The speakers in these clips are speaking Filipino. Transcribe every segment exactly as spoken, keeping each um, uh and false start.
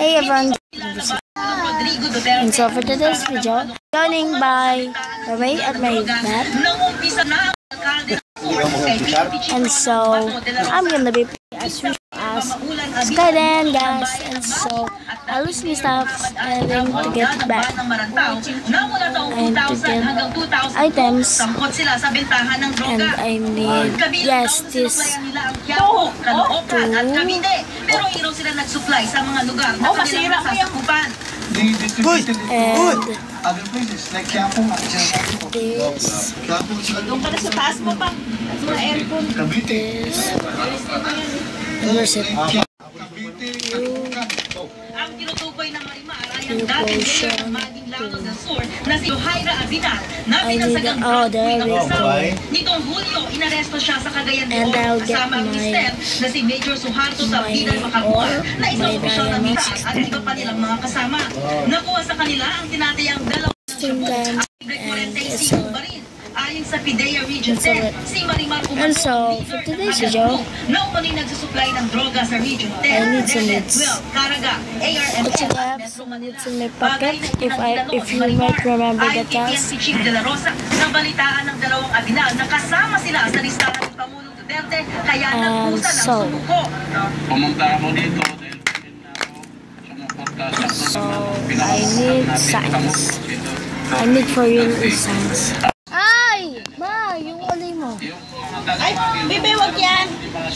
Hey everyone, and so for today's video, joining by Ray at my lab, and so I'm gonna be playing as usual as Skyland, guys, and so I lose my stuff and then to get back and to get items, and I need, yes, this to pero hiraw sila nag-supply sa mga lugar na kanilang nasasakupan. And this, doon ka na sa taas mo pa. At mga aircon. this, where's it? Ang tinutukoy ng mga imaarayang dating mayor ng maging lamang ng Sur na si Johaira Abinar na pinasagang oh, there we go. Nitong Hulyo, inaresto siya sa Cagayan And I'll get kasama ang my, mister na si Major Suharto sa Bidan Makabuan na isang opisyal na mitas at iba pa nilang mga kasama. Nakuha sa kanila ang tinatayang dalawang baril. Ayon sa Pidea Region ten, si Marimar and so for today's video, na umano'y nagsusupply ng droga sa Region ten, I need some needs. Caraga, A R M What you have? It's in my pocket. If I, if you might remember the task. Si Chief De La Rosa, nabalitaan ng dalawang abinal na kasama sila sa listahan ng Pangulong Duterte, kaya nagpusa ng sumuko. Pumunta mo dito. So I need science. I need for real science. Ay! Ma, yung ulay mo. Ay, bibi, wag yan.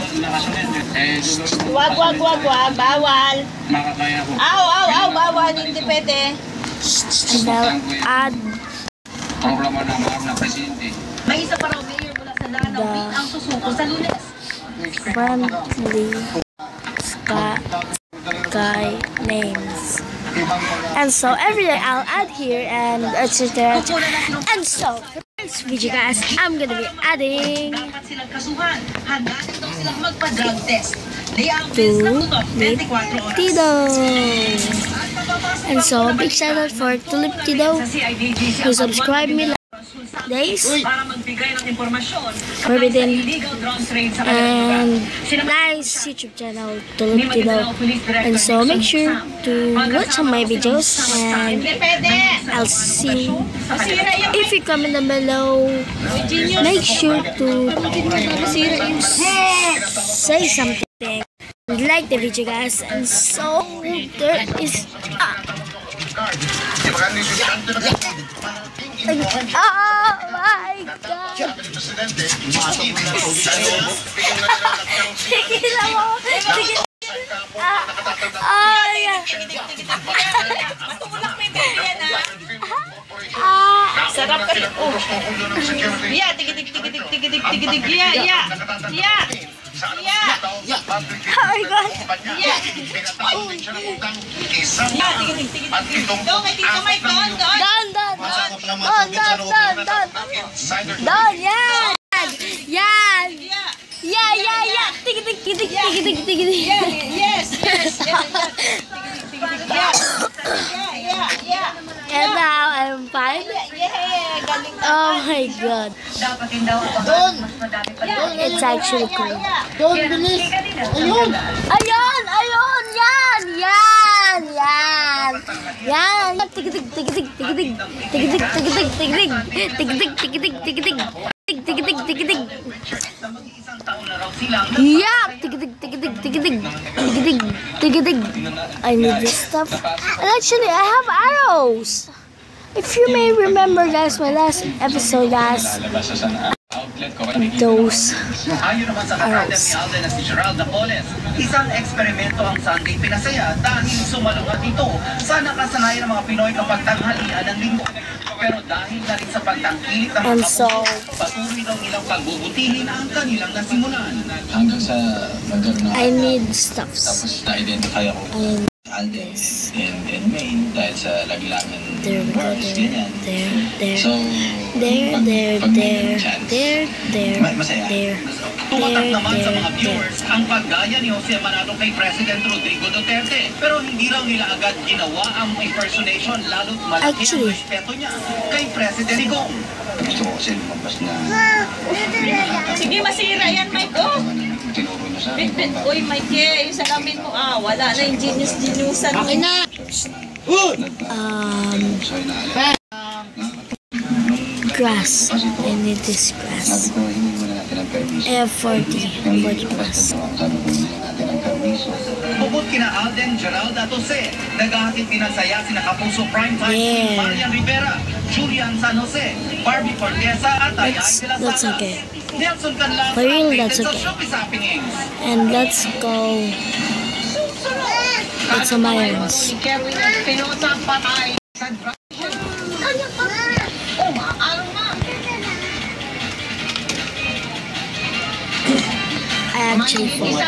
Wag, wag, wag, wag. Bawal. Aw, aw, aw, bawal. Hindi pwede. And I'll add programa ng mga presidente. May isa pa raw mayor mula sa Lanao Beach ang susuko sa Lunes. friendly sky, sky names. And so every day I'll add here and et cetera. And so for this video, guys, I'm gonna be adding Tulip Tido. And so big shout out for Tulip Tido who subscribe me days forbidden and nice YouTube channel Tulip Tido. And so make sure to watch on my videos and I'll see if you comment down below. Make sure to say something and like the video, guys. And so there is ah. Oh my God! Oh yeah! Sarap ka rin. Oh. Yeah, tigitig, tigitig, tigitig, tigitig. Yeah, yeah. Yeah. Yeah. Oh my God! Yeah. Yeah, tigitig, tigitig. Doon kay Tito Mike, doon, doon. Doon, doon. Doon, doon, doon, doon. Doon, yan! Yan! Yeah, yeah, yeah! Tigitig, tigitig, tigitig, tigitig. Yes, yes, yes. Yeah, yeah, yeah. And now I'm fine. Oh my God! It's actually cool. Don't believe. Ayun! Ayun! Ayun! Yan! Yan! Yan! Yan! Tigitig! Tigitig! Tigitig! Tigitig! Tigitig! Tigitig! Tigitig! Tigitig! Tigitig! Tigitig! Tigitig! Yeah! Tigitig! Tigitig! Tigitig! Tigitig! Tigitig! I need this stuff. And actually, I have arrows. If you may remember, guys, my last episode, guys, those arrows. Isang eksperimento ang Sunday pinasaya dahil sumalungat ito sa nakasanayan ng mga Pinoy kapag tanghalian ng linggo. Pero dahil na rin sa pagtangkilik ng mga so, patuloy daw nilang pagbubutihin ang kanilang nasimulan. Hanggang sa magkaroon I need stuffs. Tapos na-identify ako. And Alden and, and Maine dahil sa laglangan there we go, bars, there, ganyan. there, there, So, there, pag, there, pag there, chance, there, there, ma- masaya. there, Tumatak there, naman sa there, mga viewers ang paggaya ni Jose Manalo kay President Rodrigo Duterte. Pero hindi raw nila agad ginawa ang impersonation, lalo't malaki Actually, ang respeto niya kay President Digong. Gusto ko kasi lumabas na Sige, masira yan, Mike. Oh. tinuro niyo sa akin. Bitbit, uy, Mikey, yung salamin mo, ah, wala na yung genius-geniusan mo. Akin na! Um, grass. I need this grass. Sabi ko, hindi mo na natin ang permiso. I have forty. forty plus. Sabi ko, hindi na natin ang permiso. Bukod kina Alden, Geralda Tose, naghahatid din ang saya sina Kapuso Primetime, Yeah. Marian Rivera, Julian San Jose, Barbie Fortesa at Ayay That's, de la that's Sala. okay. Nelson Canlas, For real, updated that's sa okay. Shopee Happenings. And let's go. It's a Myers. I actually fall.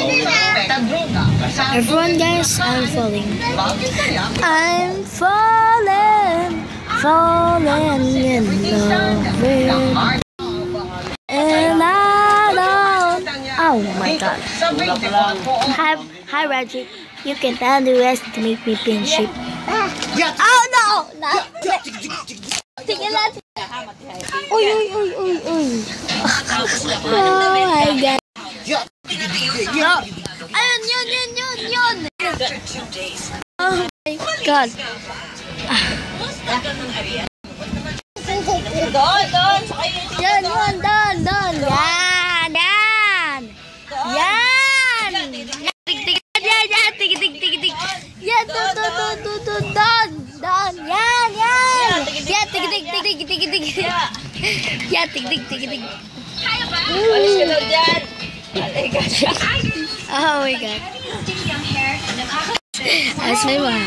Everyone, guys, I'm falling. I'm falling, falling in love with. And I don't. Oh my God. Hi, hi, Reggie. You can underestimate me, pinship. Oh no, no. Tingnan natin. Uy, uy, uy, uy, uy. Oh my God. Ayun, yun, yun, yun, yun. Oh my God. Doon, doon, sa kayo. Yan, yan, doon, doon. Yan, yan. Yan. Tig, tig, yan, yan. Tig, tig, tig, tig. Yan, doon, doon, doon, doon, doon, doon. Doon, yan, yan. Yan, tig, tig, tig, tig, tig, tig. Yan, tig, tig, tig, tig. Alis ka daw dyan. Oh my God. Ayos mo yun.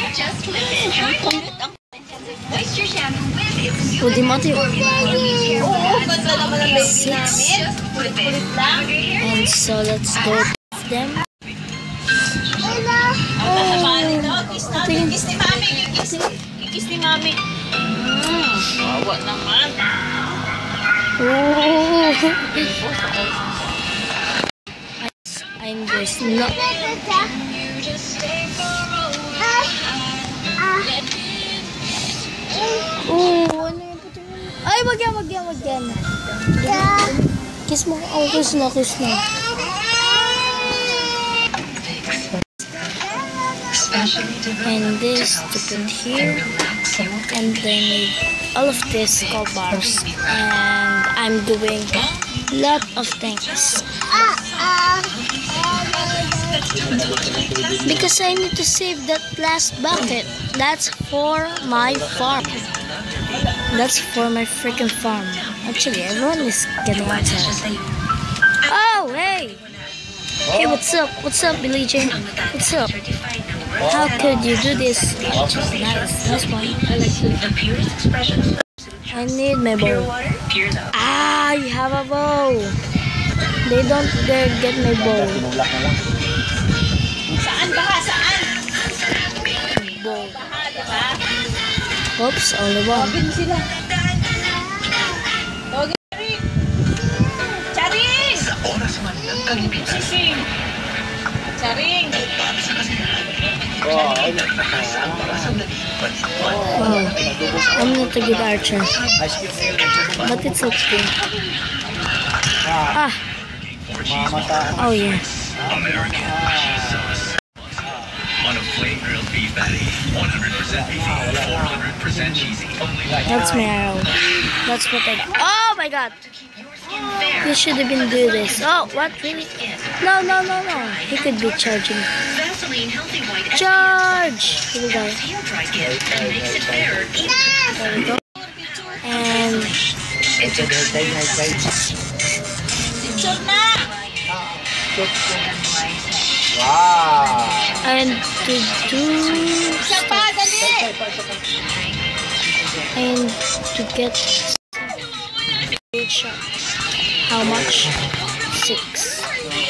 Pwede mo ito yun. Six. And so let's go with them. Kiss na, kiss ni mami, kiss, kiss ni mami. Mm, bawa naman. Oh. I'm just not. Oh, ano yung puto mo? Ay, wag yan, wag yan, wag yan. Kiss mo. Oh, kiss na, kiss na. And this to put here. And then all of this gold bars. And I'm doing a lot of things. Because I need to save that last bucket. That's for my farm. That's for my freaking farm. Actually, everyone is getting outside. Oh, hey! Hey, what's up? What's up, Billy J? What's up? How could you do this? Nice, nice one. I need my bow. Ah, you have a bow. They don't dare get my bow. Saan ba? Saan? Bow. Diba? Oops, all the one. Tawagin sila. Tawagin Charing. Charing! Sa oras man ng kalipitan. Sising. Charing. Wow, I'm not a good archer. But it's okay. Ah. Oh yeah. American spicy sauce. On a flame grilled beef patty. one hundred percent beefy, four hundred percent cheesy. Only like That's my arrow. That's what I. Oh my God! You should have been doing this. Oh, what really? No, no, no, no. He could be charging. Charge! Here we go. There we go. And Picture na! Wow! and to do Isa pa, dali! and to get shot. How much? Six.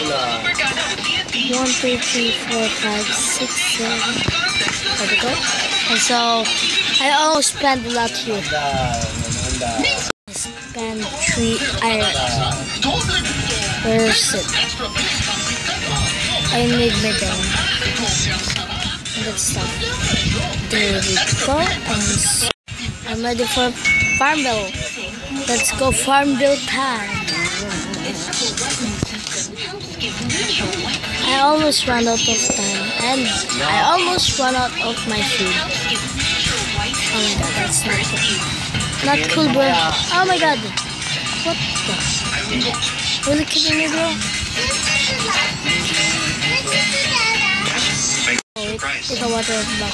One, two, three, four, five, six, seven. There we go. And so I almost spent a lot here. I spent three iron. Where's it? I need my gun. Let's stop. There we go. And so I'm ready for farmville. Let's go farmville time. I almost ran out of time, and I almost ran out of my food. Oh my god, that's not cool. Not cool, bro. Oh my god. What the? Really kidding me, bro? Oh, wait, it's a water block.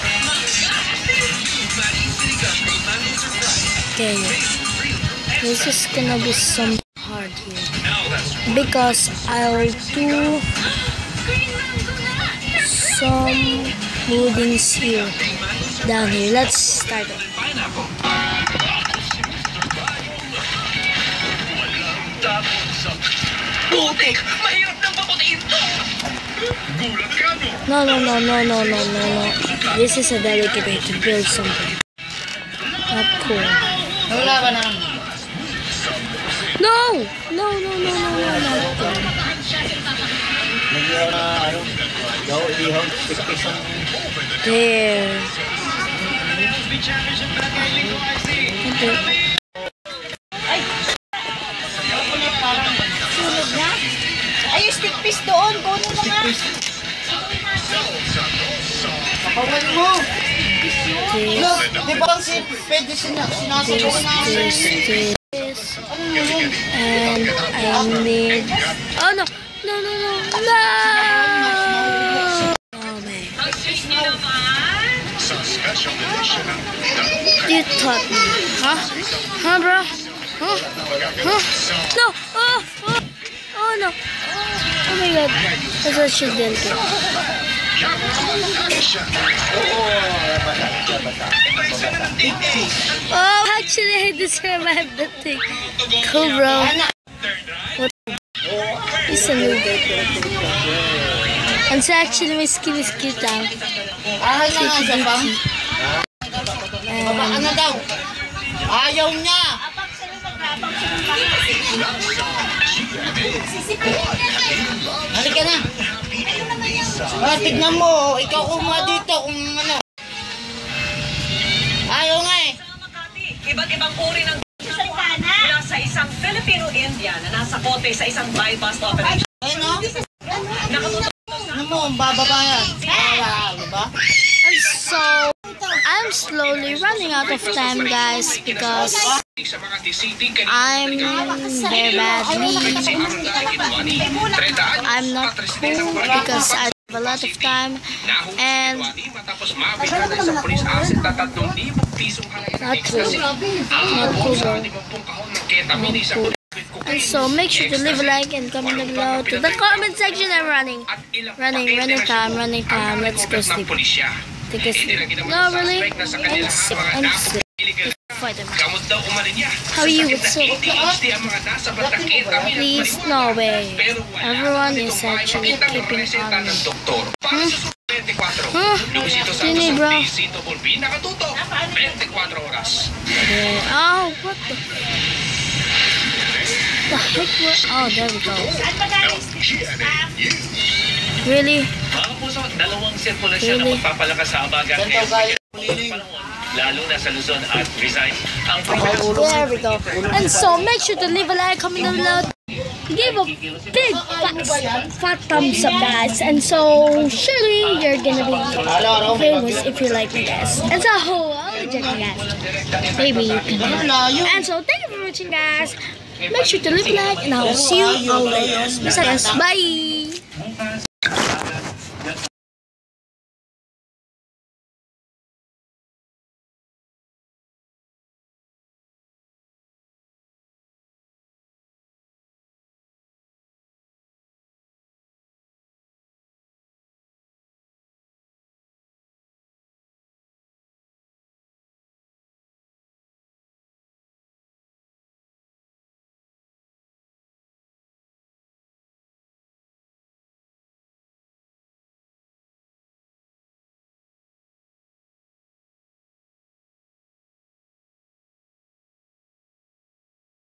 Okay, this is gonna be some hard here because I'll do some woodings here down here. Let's start it. No, no, no, no, no, no, no, no. This is a delicate way to build something. Not cool. No! No, no, no, no, no, not cool. There. Okay. Ay, stick piece doon. Kunin mo nga. Kapawin mo! Look, di ba ang pwede sinasabaw namin? And I need... Oh no! No, no, no! No! Oh man. You taught me. Huh? Huh, bro? Huh? Huh? No! Oh! Oh! Oh no! Oh my god. That's what she did. Oh, actually I just survived that thing. Cool, bro. What? It's a new bit. And so actually my skin is cute now. Ah, na nga siya pa? Ano daw? Ayaw niya! Halika na! Ah, tignan mo, ikaw kumuha dito kung ano. Ayaw nga eh. Iba't ibang uri ng mula sa isang Filipino-Indian na nasa kote sa isang buy-bust operation. Ayun no? Nakatutok Ano mo, bababa yan. Ah, diba? And so, I'm slowly running out of time, guys, because I'm very badly. I'm not cool because I have a lot of time and not cool. Not cool, bro. Not cool. And so make sure to leave a like and comment down below to the comment section. I'm running. Running, running time, running time. Let's go sleep. Take a sleep. No, really? I'm sick. I'm sick. Fight him. How are you? What's up? Please, no way. Everyone is actually keeping on me. Hmm? Huh? Sini, bro. Yeah. Oh, what the? The heck? What? Oh, there we go. Really? Really? There we go. And so make sure to leave a like, comment down below, give a big fat, fat thumbs up, guys. And so surely you're gonna be famous if you like me, guys. And so I'll check you guys. Maybe you can. And so thank you for watching, guys. Make sure to leave a like, and I'll see you all later. Bye.